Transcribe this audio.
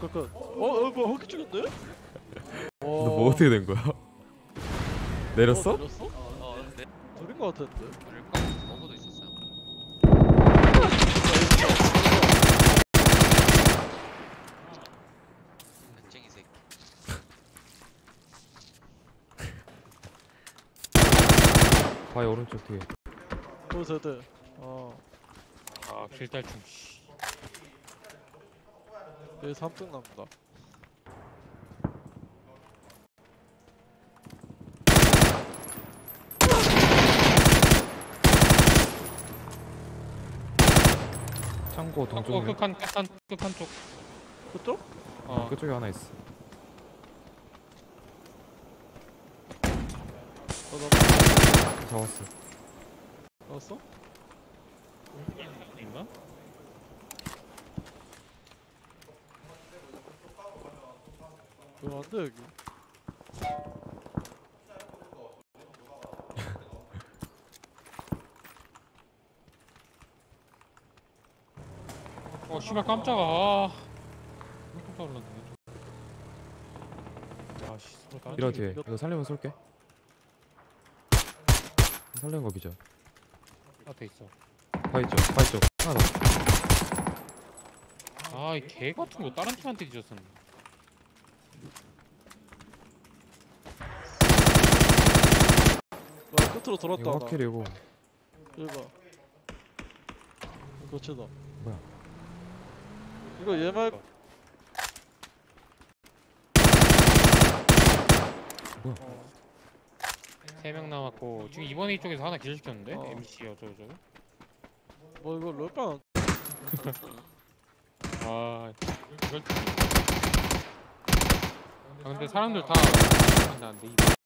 잠깐. 뭐 허기 죽였네? 너 뭐 어떻게 된 거야? 내렸어? 내렸어? 네. 둘인 거 같았는데. 그럴까? 어부도 있었어요. 쟁이 새끼. 바위 오른쪽 뒤에. 세대. 아 길탈춤 씨. 여기 3등 남다. 창고 동쪽. 끝한 쪽. 그쪽? 그쪽에 하나 있어. 잡았어. 나왔어? 인가? 왜 안 돼, 여기? 씨발 깜짝아. 깜짝 놀랐네. 야씨 서로 다른 이런 쪽이 뒤에. 이겼다. 이거 살리면 쏠게. 살리는 거 기절. 앞에 있어. 바위 쪽. 바위 쪽. 하나 더. 아이 개 같은 거 다른 팀한테 뒤졌었네. 나 끝으로 돌았다. 이거 확킬이고. 1번. 거치다. 뭐야? 이거 얘 말고. 뭐야? 3명 남았고 지금 이번 A 쪽에서 하나 기절시켰는데? 어. MC 어쩌고저쩌고. 뭐 이거 롤빵. 아 이걸. 아 근데 사람들 다. 안돼